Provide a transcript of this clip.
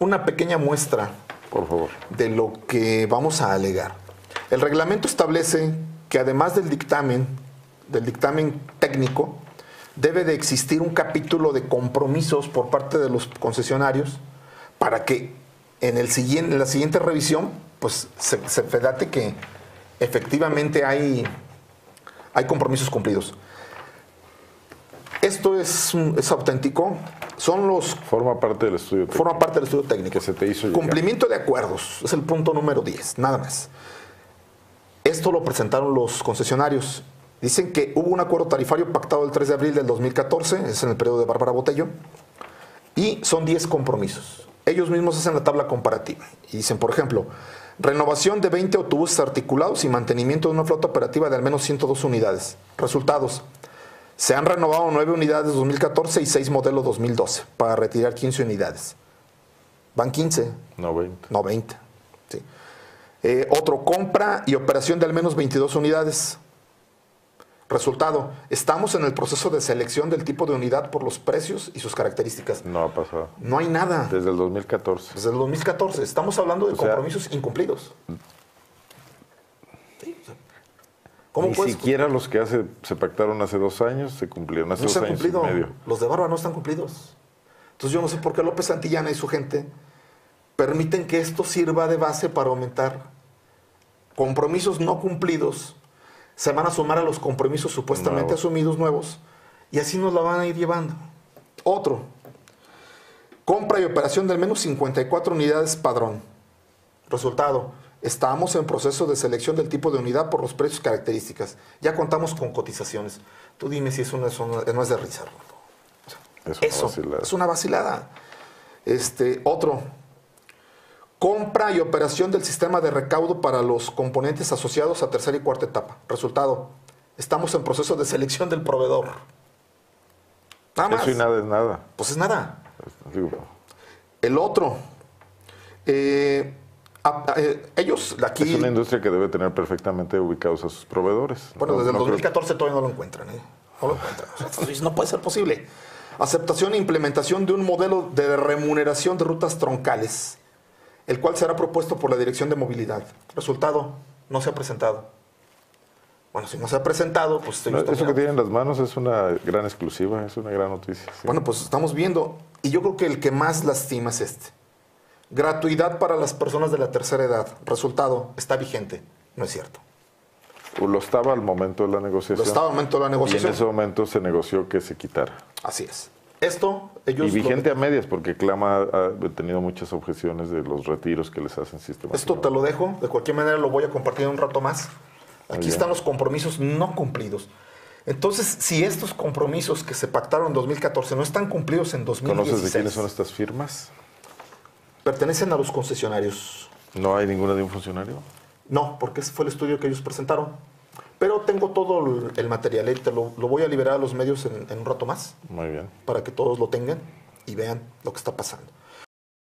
una pequeña muestra, por favor, de lo que vamos a alegar. El reglamento establece que además del dictamen técnico, debe de existir un capítulo de compromisos por parte de los concesionarios para que en la siguiente revisión pues se fedate que efectivamente hay compromisos cumplidos. Esto es auténtico. Forma parte del estudio técnico. Forma parte del estudio técnico. Que se te hizo llegar. Cumplimiento de acuerdos. Es el punto número 10, nada más. Esto lo presentaron los concesionarios. Dicen que hubo un acuerdo tarifario pactado el 3 de abril del 2014, es en el periodo de Bárbara Botello, y son 10 compromisos. Ellos mismos hacen la tabla comparativa. Y dicen, por ejemplo, renovación de 20 autobuses articulados y mantenimiento de una flota operativa de al menos 102 unidades. Resultados. Se han renovado 9 unidades 2014 y 6 modelos 2012 para retirar 15 unidades. Van 15. No 20. No 20. Sí. Otro, compra y operación de al menos 22 unidades. Resultado, estamos en el proceso de selección del tipo de unidad por los precios y sus características. No ha pasado. No hay nada. Desde el 2014. Desde el 2014. Estamos hablando de compromisos incumplidos. Sí. ¿Cómo Ni siquiera los que se pactaron hace 2 años se cumplieron. Hace 2 años y medio. Los de Barba no están cumplidos. Entonces yo no sé por qué López Santillana y su gente permiten que esto sirva de base para aumentar compromisos no cumplidos. Se van a sumar a los compromisos supuestamente asumidos nuevos y así nos la van a ir llevando. Otro, compra y operación de al menos 54 unidades padrón. Resultado, estamos en proceso de selección del tipo de unidad por los precios y características. Ya contamos con cotizaciones. Tú dime si eso no es de risa. Eso es una vacilada. Otro, compra y operación del sistema de recaudo para los componentes asociados a tercera y cuarta etapa. Resultado, estamos en proceso de selección del proveedor. Nada más. Eso y nada es nada. Pues es nada. El otro, ellos aquí... Es una industria que debe tener perfectamente ubicados a sus proveedores. Bueno, desde el 2014 todavía no lo encuentran. No lo encuentran. O sea, no puede ser posible. Aceptación e implementación de un modelo de remuneración de rutas troncales, el cual será propuesto por la Dirección de Movilidad. Resultado, no se ha presentado. Bueno, si no se ha presentado, pues... eso que tienen en las manos es una gran exclusiva, es una gran noticia. Sí. Bueno, pues estamos viendo, y yo creo que el que más lastima es este. Gratuidad para las personas de la tercera edad. Resultado, está vigente. No es cierto. Lo estaba al momento de la negociación. Lo estaba al momento de la negociación. Y en ese momento se negoció que se quitara. Así es. Esto, ellos... Y vigente a medias, porque Clama ha tenido muchas objeciones de los retiros que les hacen sistemáticamente. Esto te lo dejo. De cualquier manera lo voy a compartir un rato más. Aquí están los compromisos no cumplidos. Entonces, si estos compromisos que se pactaron en 2014 no están cumplidos en 2016... ¿Conoces de quiénes son estas firmas? Pertenecen a los concesionarios. ¿No hay ninguna de un funcionario? No, porque ese fue el estudio que ellos presentaron. Pero tengo todo el material, te lo voy a liberar a los medios en un rato más. Muy bien. Para que todos lo tengan y vean lo que está pasando.